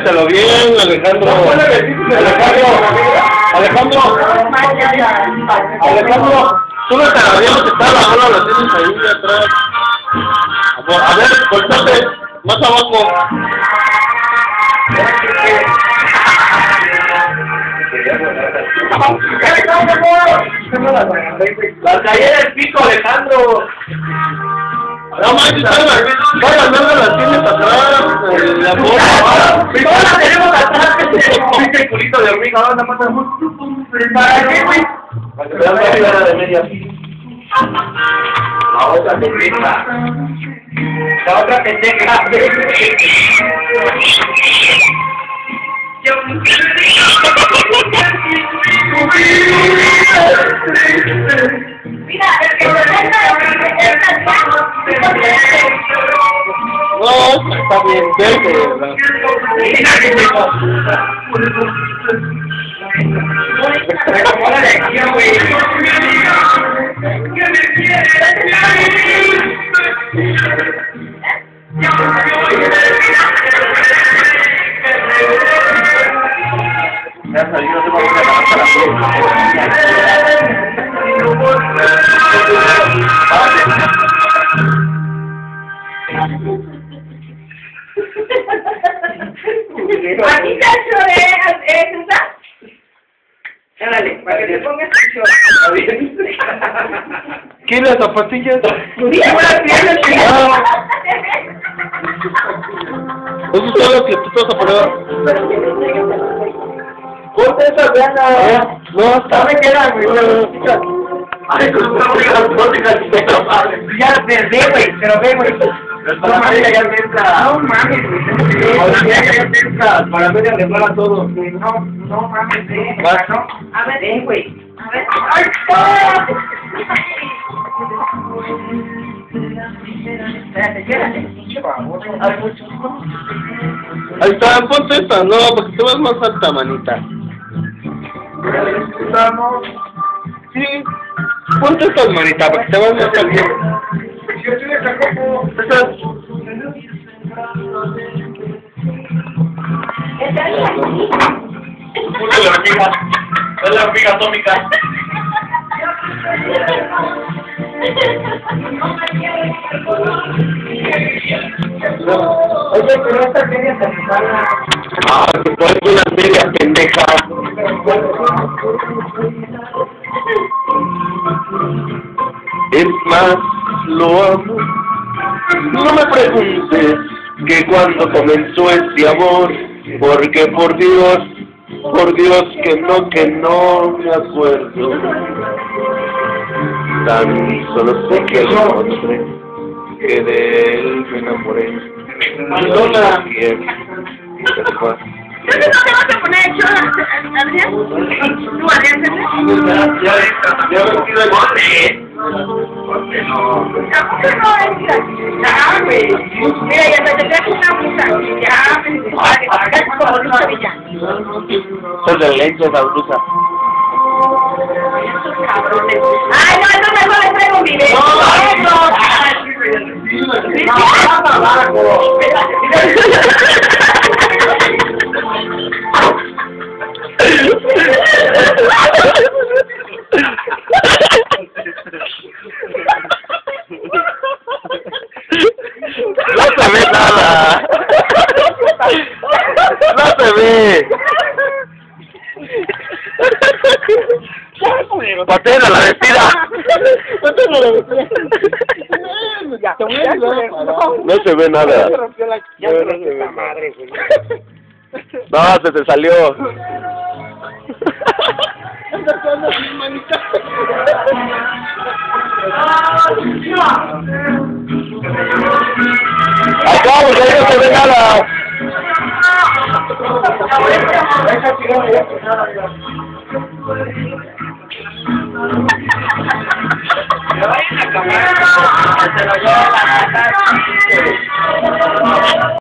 Cómetelo bien, Alejandro. Alejandro, súbete a la vieja que está la bola, la tienes ahí atrás. A ver, cortate, más abajo. Las galletas del pico, Alejandro. No manches, todas las tienes atrás, la bola. Todas las tenemos atrás. ¿Viste el culito de hormiga? Ahora nada más. ¿Para qué, güey? Para que vean la figura de media. La otra pendeja. La otra pendeja. Mira, el que se No, está bien, vete. Aquí te lloré, ¿verdad? Dale, para que te pongas tu ¿Qué las zapatillas? Eso es todo lo que tú te vas a poner. Corta esa gana. No, hasta me queda, güey. Ay, con una ya perdí, güey, pero ve, güey. No mames, ya piensa. No mames, güey. Ya piensa. Para ver de arreglar a todos. No mames, no. A ver, Ven, güey. a ver. Espérate, espérate, pinche baboso. Ahí está, ponte esta, no, porque te vas más alta, manita. Sí, ponte esta, manita, porque te vas más alta. Estas. Es la hormiga atómica. Oye, pero esta media se me sale. Ah, te pones unas medias pendejas. Es más, lo amo. No me preguntes que cuando comenzó este amor, porque por Dios que no me acuerdo. Tan solo sé que el nombre que de él me enamoré. Mandona. ¿Tú no te vas a poner hecho, Adrián? ¿Tú, Adrián? Ya vestido el bote. Tampoco no, mira. Ya, güey. Mira, ya te traje una blusa. Ya, como blusa de ya. Es de lente esa blusa. Cabrones. Ay, no, entonces no les traigo un video. No se ve nada. No se ve. Pateen a la vestida. No se ve nada. No, se te salió. Acá, porque ahí no se ve nada. Me vayan a acabar. Se lo lleva la